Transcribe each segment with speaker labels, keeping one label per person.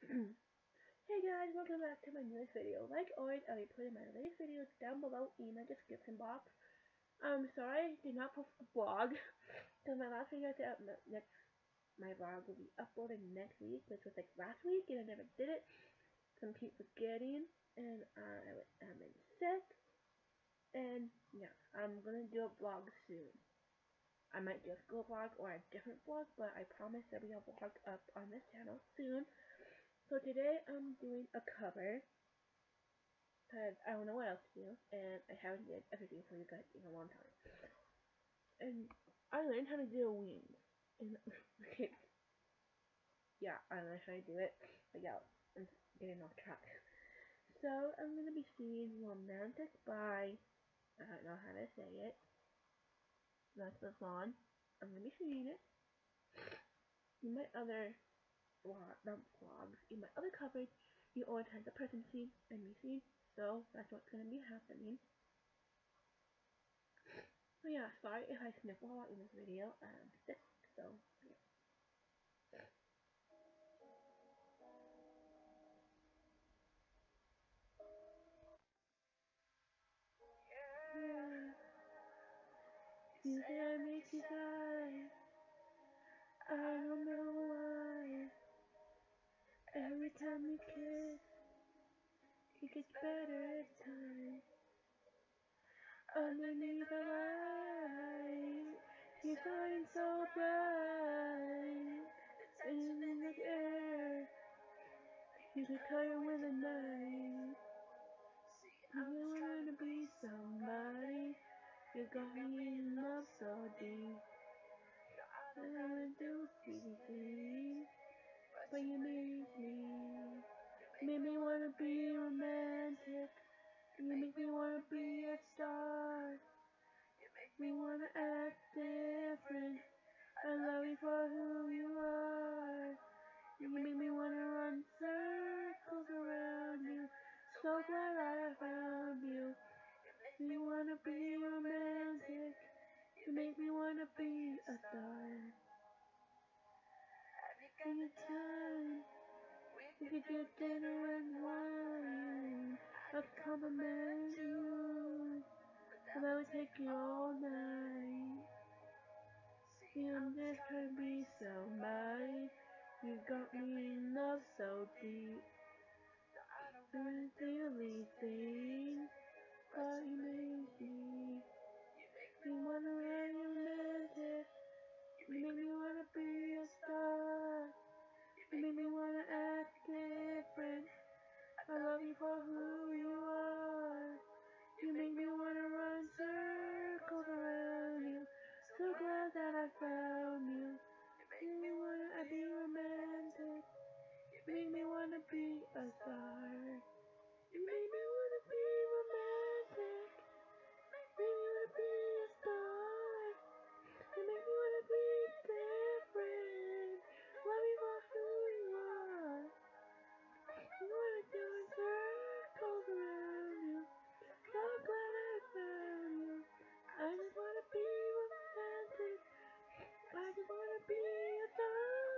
Speaker 1: Hey guys, welcome back to my newest video. Like always, I'll be putting my latest videos down below in the description box. Sorry I did not post a vlog, because my last video I said my vlog will be uploaded next week, which was like last week, and I never did it. Some keep forgetting, and I've been sick, and yeah, I'm gonna do a vlog soon. I might do a school vlog or a different vlog, but I promise there'll be a vlog up on this channel soon. So today I'm doing a cover, because I don't know what else to do, and I haven't did everything for you guys in a long time. And I learned how to do wings. And yeah, I learned how to do it. But yeah, I'm getting off track. So I'm gonna be singing Romantic by, I don't know how to say it. That's the song. I'm gonna be singing it. In my other not vlogs, in my other covers, you always have the person sing and me sing. So that's what's gonna be happening. So yeah, sorry if I sniffle a lot in this video. I'm sick, so yeah. Yeah. You say I make you sigh. I don't know why. Every time we kiss, it gets better every time. Underneath the light, you shine so bright. And in the air, you get tired with the night. You wanna be somebody. You got me in love so deep. I wanna do sweet things, but you make me wanna be romantic. You make me wanna be a star. You make me wanna act different. I love you for who you are. You make me wanna run circles around you. So glad I found you. You make me wanna be romantic. You make me wanna be a star. Every time we could do dinner and wine, I'd compliment you, and I would take you all night. See, I'm just trying to be somebody. You got me in love so deep. I don't really think, but you make me. You wanna be romantic. You make me wanna be a star. You make me wanna act different. I love you for who you are. You make me wanna run circles around you. So glad that I found you. You make me wanna be romantic. You make me wanna be a star. You make me wanna be romantic. You make me wanna be a star. You make me wanna be different. Love you for who you are. You wanna do circles around you. So glad I found you. I just wanna be romantic. I just wanna be a star.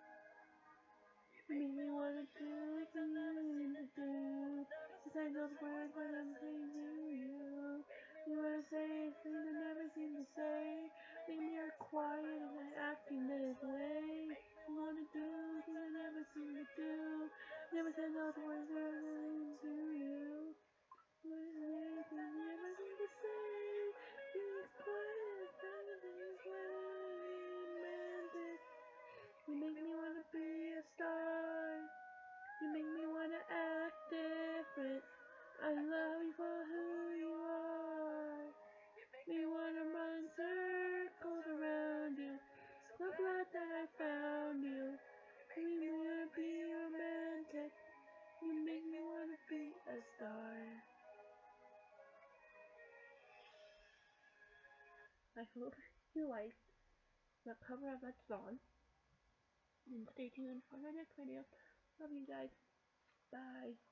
Speaker 1: You make me wanna do like I'm used to do. Cause I know the words when I'm saying to you. You wanna say things I never seem to say. Make me are quiet and I acting this way. You wanna do things I never seem to do. Never said those words when I'm saying to you. You wanna say things I never seem to say. Being quiet and acting this way. Romantic. You make me wanna be a star. You make me wanna act different. I love you for who you are. You make me wanna run circles around you. So glad that I found you. You make me wanna be romantic. You make me wanna be a star. I hope you liked the cover of that song. And stay tuned for the next video. Love you guys. Bye.